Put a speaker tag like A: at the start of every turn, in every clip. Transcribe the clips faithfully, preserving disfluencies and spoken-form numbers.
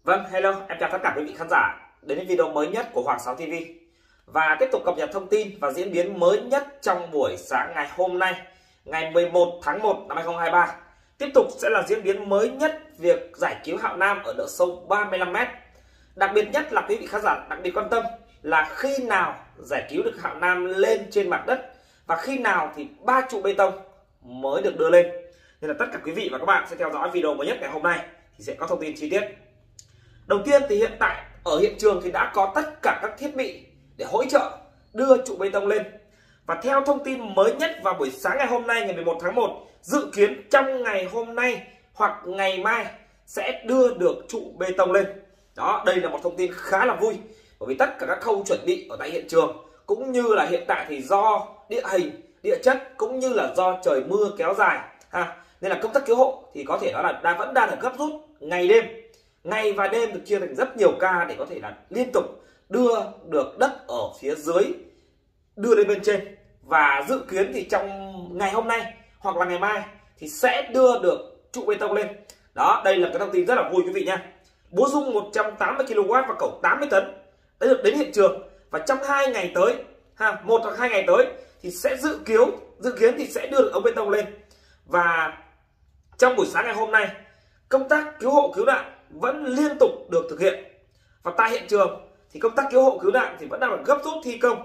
A: Vâng, hello, em chào tất cả quý vị khán giả đến với video mới nhất của Hoàng Sáu ti vi. Và tiếp tục cập nhật thông tin và diễn biến mới nhất trong buổi sáng ngày hôm nay, ngày mười một tháng một năm hai nghìn không trăm hai mươi ba. Tiếp tục sẽ là diễn biến mới nhất việc giải cứu Hạo Nam ở độ sâu ba mươi lăm mét. Đặc biệt nhất là quý vị khán giả đặc biệt quan tâm là khi nào giải cứu được Hạo Nam lên trên mặt đất và khi nào thì ba trụ bê tông mới được đưa lên. Nên là tất cả quý vị và các bạn sẽ theo dõi video mới nhất ngày hôm nay thì sẽ có thông tin chi tiết. Đầu tiên thì hiện tại ở hiện trường thì đã có tất cả các thiết bị để hỗ trợ đưa trụ bê tông lên. Và theo thông tin mới nhất vào buổi sáng ngày hôm nay ngày mười một tháng một, dự kiến trong ngày hôm nay hoặc ngày mai sẽ đưa được trụ bê tông lên. Đó, đây là một thông tin khá là vui bởi vì tất cả các khâu chuẩn bị ở tại hiện trường cũng như là hiện tại thì do địa hình, địa chất cũng như là do trời mưa kéo dài ha, nên là công tác cứu hộ thì có thể nói là đang vẫn đang được gấp rút ngày đêm. Ngày và đêm được chia thành rất nhiều ca để có thể là liên tục đưa được đất ở phía dưới đưa lên bên trên. Và dự kiến thì trong ngày hôm nay hoặc là ngày mai thì sẽ đưa được trụ bê tông lên. Đó, đây là cái thông tin rất là vui quý vị nha. Búa rung một trăm tám mươi ki lô oát và cẩu tám mươi tấn đã được đến hiện trường, và trong hai ngày tới ha, một hoặc hai ngày tới thì sẽ dự cứu dự kiến thì sẽ đưa được ống bê tông lên. Và trong buổi sáng ngày hôm nay, công tác cứu hộ cứu nạn vẫn liên tục được thực hiện, và tại hiện trường thì công tác cứu hộ cứu nạn thì vẫn đang được gấp rút thi công.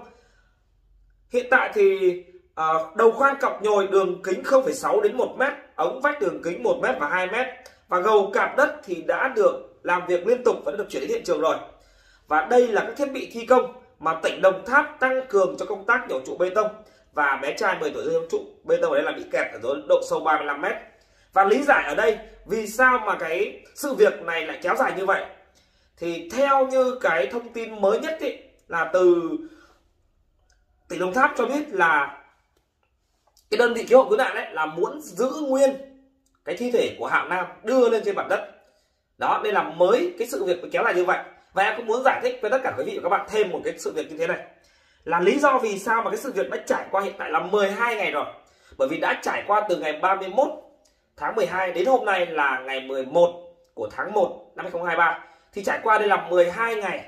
A: Hiện tại thì uh, đầu khoan cọc nhồi đường kính không phẩy sáu đến một mét, ống vách đường kính một mét và hai mét, và gầu cạp đất thì đã được làm việc liên tục và đã được chuyển đến hiện trường rồi. Và đây là các thiết bị thi công mà tỉnh Đồng Tháp tăng cường cho công tác nhổ trụ bê tông. Và bé trai mười tuổi rơi trụ bê tông ở đây là bị kẹt ở độ sâu ba mươi lăm mét. Và lý giải ở đây vì sao mà cái sự việc này lại kéo dài như vậy, thì theo như cái thông tin mới nhất ý, là từ tỉnh Đồng Tháp cho biết là cái đơn vị cứu hộ cứu nạn ấy là muốn giữ nguyên cái thi thể của Hạo Nam đưa lên trên mặt đất. Đó, đây là mới cái sự việc kéo dài như vậy. Và em cũng muốn giải thích với tất cả quý vị và các bạn thêm một cái sự việc như thế này, là lý do vì sao mà cái sự việc đã trải qua hiện tại là mười hai ngày rồi. Bởi vì đã trải qua từ ngày ba mươi mốt tháng mười hai đến hôm nay là ngày mười một của tháng một năm hai nghìn không trăm hai mươi ba, thì trải qua đây là mười hai ngày,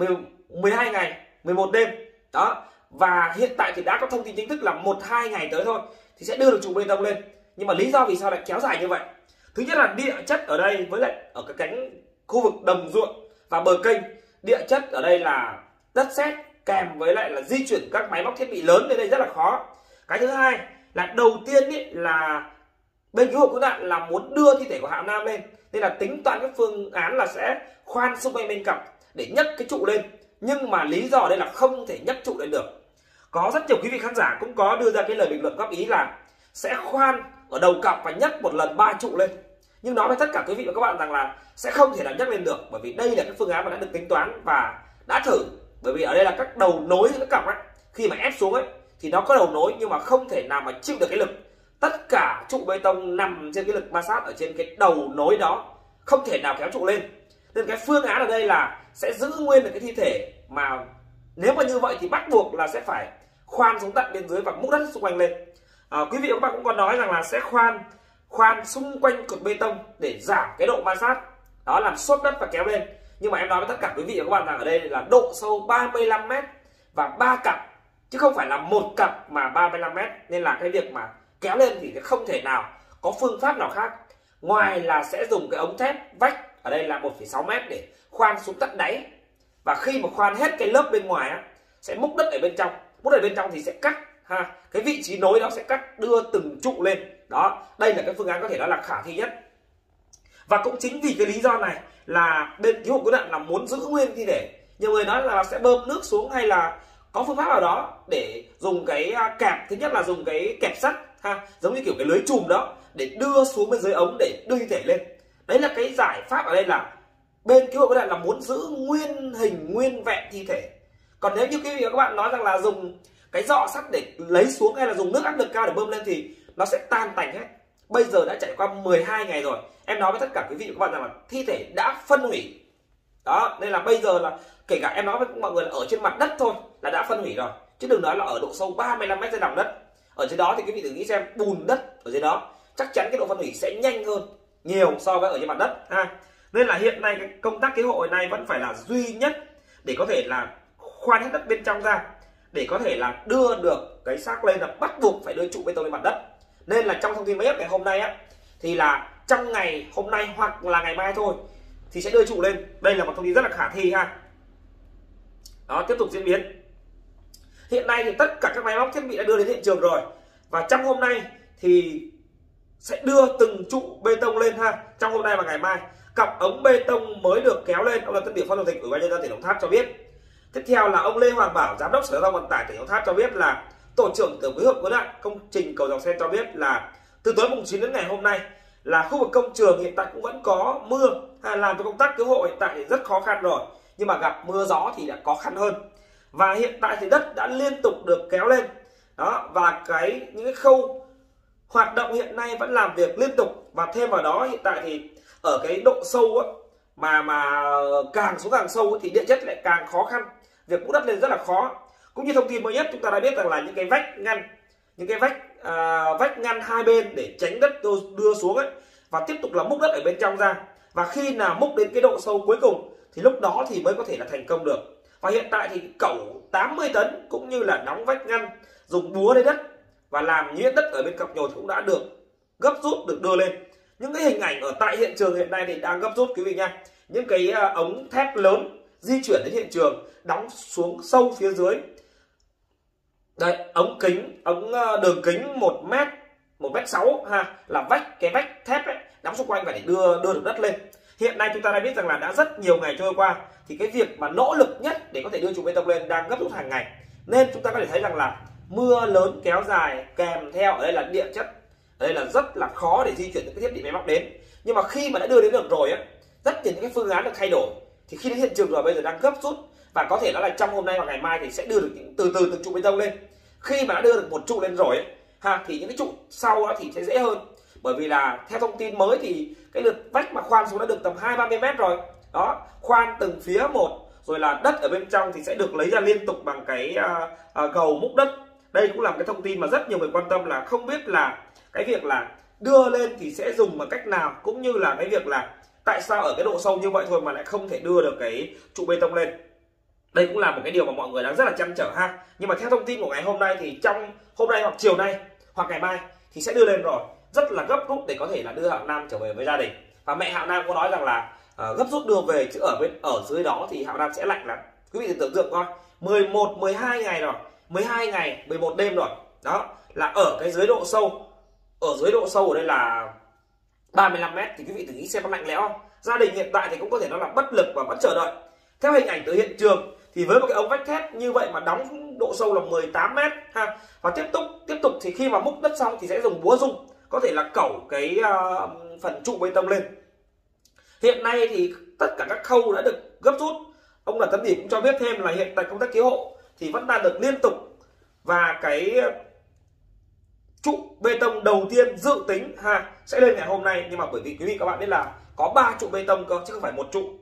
A: mười hai ngày, mười một đêm. Đó, và hiện tại thì đã có thông tin chính thức là một hai ngày tới thôi thì sẽ đưa được trụ bê tông lên. Nhưng mà lý do vì sao lại kéo dài như vậy? Thứ nhất là địa chất ở đây với lại ở cái cánh khu vực đồng ruộng và bờ kênh, địa chất ở đây là đất sét kèm với lại là di chuyển các máy móc thiết bị lớn đến đây rất là khó. Cái thứ hai là đầu tiên ý, là bên cứu hộ cứu nạn là muốn đưa thi thể của Hạo Nam lên, nên là tính toán các phương án là sẽ khoan xung quanh bên cặp để nhấc cái trụ lên. Nhưng mà lý do ở đây là không thể nhấc trụ lên được. Có rất nhiều quý vị khán giả cũng có đưa ra cái lời bình luận góp ý là sẽ khoan ở đầu cặp và nhấc một lần ba trụ lên. Nhưng nói với tất cả quý vị và các bạn rằng là sẽ không thể nào nhấc lên được, bởi vì đây là cái phương án mà đã được tính toán và đã thử. Bởi vì ở đây là các đầu nối các cặp ấy, khi mà ép xuống ấy thì nó có đầu nối nhưng mà không thể nào mà chịu được cái lực. Tất cả trụ bê tông nằm trên cái lực ma sát ở trên cái đầu nối đó, không thể nào kéo trụ lên. Nên cái phương án ở đây là sẽ giữ nguyên được cái thi thể, mà nếu mà như vậy thì bắt buộc là sẽ phải khoan xuống tận bên dưới và múc đất xung quanh lên. À, quý vị và các bạn cũng có nói rằng là sẽ khoan khoan xung quanh cột bê tông để giảm cái độ ma sát, đó, làm xốp đất và kéo lên. Nhưng mà em nói với tất cả quý vị và các bạn rằng ở đây là độ sâu ba mươi lăm mét và ba cặp chứ không phải là một cặp mà ba mươi lăm mét, nên là cái việc mà kéo lên thì không thể nào có phương pháp nào khác ngoài là sẽ dùng cái ống thép vách ở đây là một phẩy sáu mét để khoan xuống tận đáy. Và khi mà khoan hết cái lớp bên ngoài á, sẽ múc đất ở bên trong, múc đất ở bên trong thì sẽ cắt ha, cái vị trí nối đó sẽ cắt đưa từng trụ lên. Đó, đây là cái phương án có thể nói là khả thi nhất. Và cũng chính vì cái lý do này là bên cứu hộ cứu nạn là muốn giữ nguyên thi thể. Nhiều người nói là sẽ bơm nước xuống hay là có phương pháp nào đó để dùng cái kẹp, thứ nhất là dùng cái kẹp sắt ha, giống như kiểu cái lưới chùm đó để đưa xuống bên dưới ống để đưa thi thể lên. Đấy là cái giải pháp ở đây, là bên cứu hộ cứu nạn là muốn giữ nguyên hình nguyên vẹn thi thể. Còn nếu như quý vị và các bạn nói rằng là dùng cái dọ sắt để lấy xuống hay là dùng nước áp lực cao để bơm lên thì nó sẽ tan tành hết. Bây giờ đã trải qua mười hai ngày rồi, em nói với tất cả quý vị và các bạn rằng là thi thể đã phân hủy. Đó, nên là bây giờ là kể cả em nói với mọi người là ở trên mặt đất thôi là đã phân hủy rồi, chứ đừng nói là ở độ sâu ba mươi lăm mét dưới lòng đất. Ở dưới đó thì quý vị thử nghĩ xem, bùn đất ở dưới đó chắc chắn cái độ phân hủy sẽ nhanh hơn nhiều so với ở trên mặt đất ha. Nên là hiện nay cái công tác cứu hộ này vẫn phải là duy nhất để có thể là khoan hết đất bên trong ra, để có thể là đưa được cái xác lên, là bắt buộc phải đưa trụ bê tông lên mặt đất. Nên là trong thông tin mới nhất ngày hôm nay á, thì là trong ngày hôm nay hoặc là ngày mai thôi thì sẽ đưa trụ lên. Đây là một thông tin rất là khả thi ha. Đó, tiếp tục diễn biến. Hiện nay thì tất cả các máy móc thiết bị đã đưa đến hiện trường rồi, và trong hôm nay thì sẽ đưa từng trụ bê tông lên ha. Trong hôm nay và ngày mai, cọc ống bê tông mới được kéo lên. Ông là Tân Điệp, Phó Chủ tịch Ủy ban nhân dân tỉnh Đồng Tháp cho biết. Tiếp theo là ông Lê Hoàng Bảo, Giám đốc Sở Giao thông Vận tải tỉnh Đồng Tháp cho biết là Tổ trưởng Tổ phối hợp cứu nạn công trình cầu Dòng Sen cho biết là từ tối mùng chín đến ngày hôm nay là khu vực công trường hiện tại cũng vẫn có mưa, làm cho công tác cứu hộ hiện tại thì rất khó khăn rồi, nhưng mà gặp mưa gió thì đã khó khăn hơn. Và hiện tại thì đất đã liên tục được kéo lên đó, và cái những cái khâu hoạt động hiện nay vẫn làm việc liên tục. Và thêm vào đó hiện tại thì ở cái độ sâu á, mà mà càng xuống càng sâu thì địa chất lại càng khó khăn, việc múc đất lên rất là khó. Cũng như thông tin mới nhất chúng ta đã biết rằng là những cái vách ngăn, những cái vách à, vách ngăn hai bên để tránh đất đưa, đưa xuống ấy, và tiếp tục là múc đất ở bên trong ra. Và khi nào múc đến cái độ sâu cuối cùng thì lúc đó thì mới có thể là thành công được. Và hiện tại thì cẩu tám mươi tấn cũng như là đóng vách ngăn, dùng búa lấy đất và làm nhuyễn đất ở bên cọc nhồi cũng đã được gấp rút, được đưa lên. Những cái hình ảnh ở tại hiện trường hiện nay thì đang gấp rút quý vị nha. Những cái ống thép lớn di chuyển đến hiện trường, đóng xuống sâu phía dưới. Đây, ống kính, ống đường kính một mét, một mét sáu ha, là vách, cái vách thép ấy, đóng xung quanh và để đưa đưa được đất lên. Hiện nay chúng ta đã biết rằng là đã rất nhiều ngày trôi qua thì cái việc mà nỗ lực nhất để có thể đưa trụ bê tông lên đang gấp rút hàng ngày. Nên chúng ta có thể thấy rằng là mưa lớn kéo dài kèm theo ở đây là địa chất, ở đây là rất là khó để di chuyển những cái thiết bị máy móc đến. Nhưng mà khi mà đã đưa đến được rồi á, rất nhiều những cái phương án được thay đổi, thì khi đến hiện trường rồi bây giờ đang gấp rút, và có thể nó là trong hôm nay hoặc ngày mai thì sẽ đưa được những từ từ từng trụ bê tông lên. Khi mà đã đưa được một trụ lên rồi ấy, ha, thì những cái trụ sau đó thì sẽ dễ hơn, bởi vì là theo thông tin mới thì cái lượt vách mà khoan xuống đã được tầm hai ba mươi mét rồi đó, khoan từng phía một, rồi là đất ở bên trong thì sẽ được lấy ra liên tục bằng cái uh, uh, gầu múc đất. Đây cũng là cái thông tin mà rất nhiều người quan tâm, là không biết là cái việc là đưa lên thì sẽ dùng bằng cách nào, cũng như là cái việc là tại sao ở cái độ sâu như vậy thôi mà lại không thể đưa được cái trụ bê tông lên. Đây cũng là một cái điều mà mọi người đang rất là trăn trở ha. Nhưng mà theo thông tin của ngày hôm nay thì trong hôm nay hoặc chiều nay hoặc ngày mai thì sẽ đưa lên rồi, rất là gấp rút để có thể là đưa Hạo Nam trở về với gia đình. Và mẹ Hạo Nam có nói rằng là uh, gấp rút đưa về, chứ ở bên ở dưới đó thì Hạo Nam sẽ lạnh lắm. Quý vị tưởng tượng coi, mười một, mười hai ngày rồi, mười hai ngày, mười một đêm rồi. Đó là ở cái dưới độ sâu, ở dưới độ sâu ở đây là ba mươi lăm mét, thì quý vị thử nghĩ xem có lạnh lẽo không. Gia đình hiện tại thì cũng có thể nói là bất lực và vẫn chờ đợi. Theo hình ảnh từ hiện trường thì với một cái ống vách thép như vậy mà đóng độ sâu là mười tám mét ha, và tiếp tục tiếp tục thì khi mà múc đất xong thì sẽ dùng búa rung, có thể là cẩu cái uh, phần trụ bê tông lên. Hiện nay thì tất cả các khâu đã được gấp rút. Ông là Tấn Điệp cũng cho biết thêm là hiện tại công tác cứu hộ thì vẫn đang được liên tục, và cái trụ bê tông đầu tiên dự tính ha sẽ lên ngày hôm nay, nhưng mà bởi vì quý vị các bạn biết là có ba trụ bê tông cơ chứ không phải một trụ.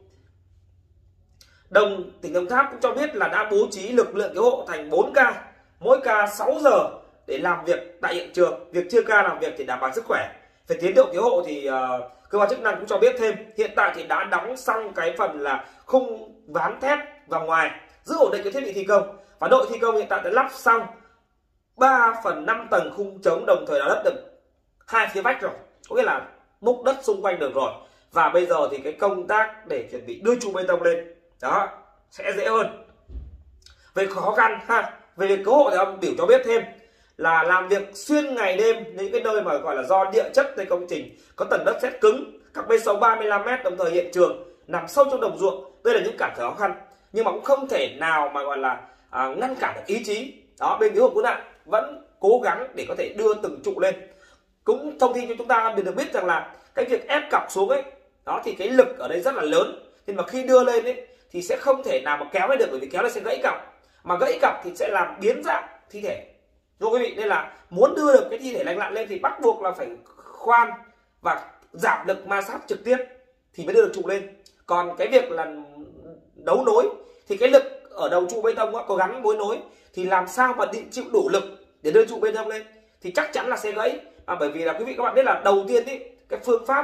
A: Đồng tỉnh Đồng Tháp cũng cho biết là đã bố trí lực lượng cứu hộ thành bốn ca, mỗi ca sáu giờ để làm việc tại hiện trường. Việc chia ca làm việc thì đảm bảo sức khỏe. Về tiến độ cứu hộ thì uh, cơ quan chức năng cũng cho biết thêm hiện tại thì đã đóng xong cái phần là khung ván thép vào ngoài, giữ ổn định cái thiết bị thi công, và đội thi công hiện tại đã lắp xong ba phần năm tầng khung chống, đồng thời đã lấp được hai phía vách rồi, có nghĩa là múc đất xung quanh được rồi. Và bây giờ thì cái công tác để chuẩn bị đưa trụ bê tông lên đó sẽ dễ hơn. Về khó khăn ha, về việc cứu hộ thì ông Biểu cho biết thêm là làm việc xuyên ngày đêm những cái nơi mà gọi là do địa chấtในcông trình có tầng đất sét cứng, các bê sâu ba mươi lăm mét, đồng thời hiện trường nằm sâu trong đồng ruộng. Đây là những cản trở khó khăn, nhưng mà cũng không thể nào mà gọi là à, ngăn cản được ý chí. Đó, bên cứu hộ cứu nạn vẫn cố gắng để có thể đưa từng trụ lên. Cũng thông tin cho chúng ta được biết rằng là cái việc ép cọc xuống ấy, đó thì cái lực ở đây rất là lớn, nhưng mà khi đưa lên ấy thì sẽ không thể nào mà kéo lên được, bởi vì kéo lên sẽ gãy cọc, mà gãy cọc thì sẽ làm biến dạng thi thể. Đúng quý vị, nên là muốn đưa được cái thi thể lành lặn lên thì bắt buộc là phải khoan và giảm lực ma sát trực tiếp thì mới đưa được trụ lên. Còn cái việc là đấu nối thì cái lực ở đầu trụ bê tông có gắn mối nối thì làm sao mà chịu đủ lực để đưa trụ bê tông lên thì chắc chắn là sẽ gãy. À, bởi vì là quý vị các bạn biết là đầu tiên ý, cái phương pháp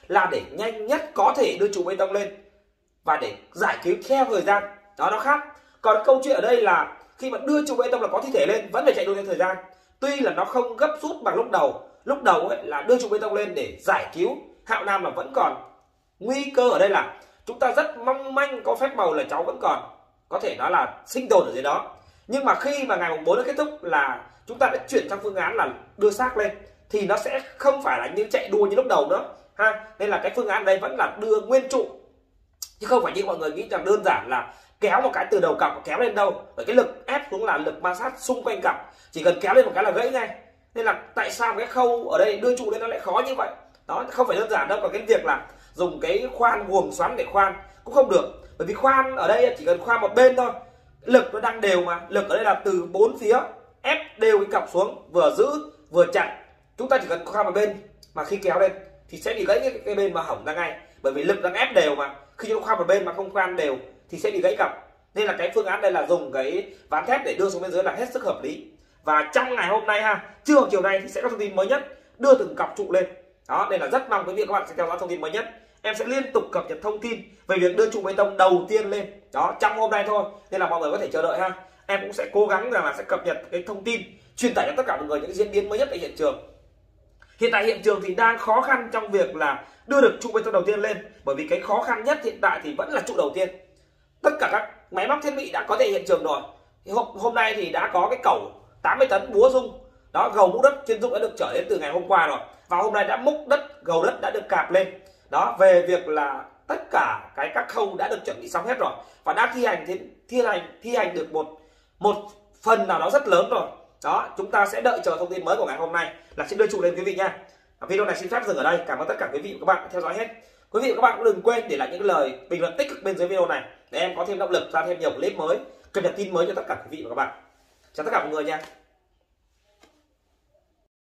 A: là để nhanh nhất có thể đưa trụ bê tông lên và để giải cứu theo thời gian. Đó, nó khác. Còn câu chuyện ở đây là khi mà đưa trụ bê tông là có thi thể lên vẫn phải chạy đua theo thời gian. Tuy là nó không gấp rút bằng lúc đầu. Lúc đầu ấy là đưa trụ bê tông lên để giải cứu Hạo Nam là vẫn còn nguy cơ. Ở đây là chúng ta rất mong manh có phép màu là cháu vẫn còn có thể nói là sinh tồn ở dưới đó. Nhưng mà khi mà ngày mùng bốn đã kết thúc là chúng ta đã chuyển sang phương án là đưa xác lên thì nó sẽ không phải là như chạy đua như lúc đầu nữa ha. Nên là cái phương án đây vẫn là đưa nguyên trụ, chứ không phải như mọi người nghĩ rằng đơn giản là kéo một cái từ đầu cọc kéo lên đâu. Bởi cái lực ép xuống là lực ma sát xung quanh cọc, chỉ cần kéo lên một cái là gãy ngay. Nên là tại sao cái khâu ở đây đưa trụ lên nó lại khó như vậy? Đó, không phải đơn giản đâu. Còn cái việc là dùng cái khoan guồng xoắn để khoan cũng không được, bởi vì khoan ở đây chỉ cần khoan một bên thôi, lực nó đang đều mà. Lực ở đây là từ bốn phía ép đều cái cọc xuống, vừa giữ vừa chặn. Chúng ta chỉ cần khoan một bên mà khi kéo lên thì sẽ bị gãy cái, cái bên mà hỏng ra ngay, bởi vì lực đang ép đều mà. Khi chúng ta khoan một bên mà không khoan đều thì sẽ bị gãy cọc. Nên là cái phương án đây là dùng cái ván thép để đưa xuống bên dưới là hết sức hợp lý. Và trong ngày hôm nay ha, trưa hoặc chiều nay thì sẽ có thông tin mới nhất đưa từng cọc trụ lên. Đó, nên là rất mong quý vị các bạn sẽ theo dõi thông tin mới nhất. Em sẽ liên tục cập nhật thông tin về việc đưa trụ bê tông đầu tiên lên đó trong hôm nay thôi, nên là mọi người có thể chờ đợi ha. Em cũng sẽ cố gắng rằng là sẽ cập nhật cái thông tin, truyền tải cho tất cả mọi người những diễn biến mới nhất tại hiện trường. Hiện tại hiện trường thì đang khó khăn trong việc là đưa được trụ bê tông đầu tiên lên, bởi vì cái khó khăn nhất hiện tại thì vẫn là trụ đầu tiên. Tất cả các máy móc thiết bị đã có tại hiện trường rồi. Hôm, hôm nay thì đã có cái cẩu tám mươi tấn búa rung đó, gầu múc đất chuyên dụng đã được trở đến từ ngày hôm qua rồi, và hôm nay đã múc đất, gầu đất đã được cạp lên. Đó, về việc là tất cả cái các khâu đã được chuẩn bị xong hết rồi và đã thi hành thi, thi hành thi hành được một một phần nào đó rất lớn rồi. Đó, chúng ta sẽ đợi chờ thông tin mới của ngày hôm nay là sẽ đưa trụ lên quý vị nha. Video này xin phép dừng ở đây. Cảm ơn tất cả quý vị và các bạn đã theo dõi hết. Quý vị và các bạn cũng đừng quên để lại những lời bình luận tích cực bên dưới video này để em có thêm động lực ra thêm nhiều clip mới, cập nhật tin mới cho tất cả quý vị và các bạn. Chào tất cả mọi người nha.